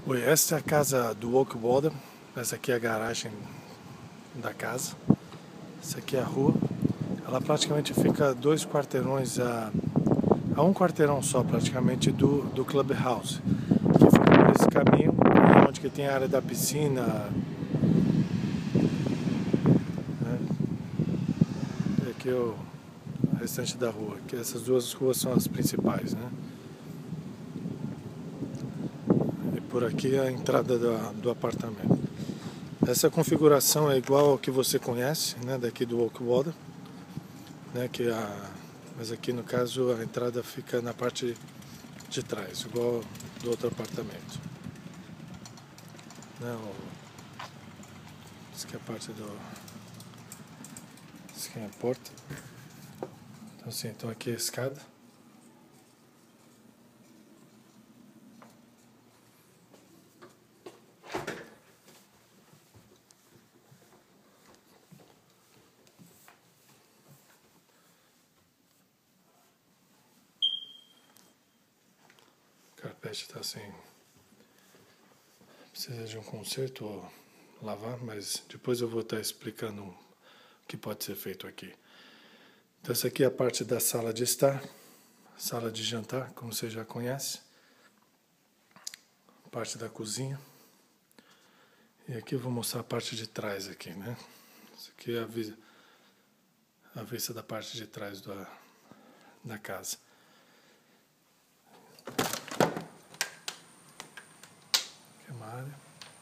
Oi, essa é a casa do Oak Water. Essa aqui é a garagem da casa. Essa aqui é a rua. Ela praticamente fica 2 quarteirões a 1 quarteirão só praticamente do Clubhouse, que fica por esse caminho, onde que tem a área da piscina, né? E aqui é o restante da rua, que essas duas ruas são as principais, né? E por aqui é a entrada do apartamento. Essa configuração é igual ao que você conhece, né, daqui do Oak Water, né, mas aqui no caso a entrada fica na parte de trás, igual do outro apartamento. Né, isso aqui é a parte do... Isso aqui é a porta. Então assim, então aqui é a escada. O carpete está assim, precisa de um conserto ou lavar, mas depois eu vou estar explicando o que pode ser feito aqui. Então essa aqui é a parte da sala de estar, sala de jantar, como você já conhece, parte da cozinha. E aqui eu vou mostrar a parte de trás aqui, né? Isso aqui é a vista da parte de trás da casa. Aqui é uma área.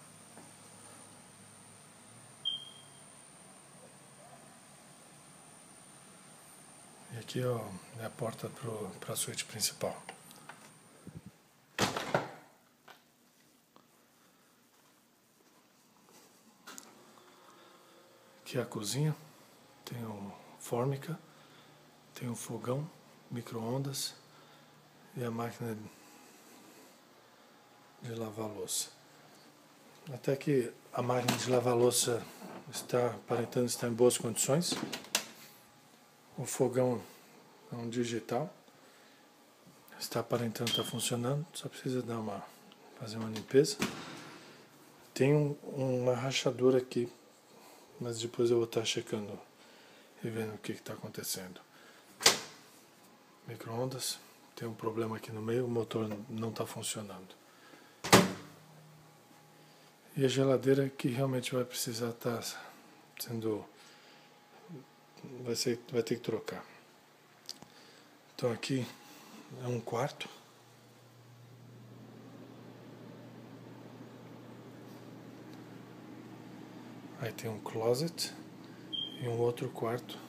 E aqui ó, é a porta para a suíte principal. Aqui é a cozinha. Tem o fórmica, tem o fogão, micro-ondas e a máquina de lavar louça. Até que a máquina de lavar louça está aparentando estar em boas condições. O fogão é um digital, está aparentando estar funcionando, só precisa fazer uma limpeza. Tem uma rachadura aqui, mas depois eu vou estar checando e vendo o que está acontecendo. Micro-ondas, tem um problema aqui no meio, o motor não está funcionando. E a geladeira que realmente vai precisar estar sendo... vai ter que trocar. Então aqui é um quarto. Aí tem um closet e um outro quarto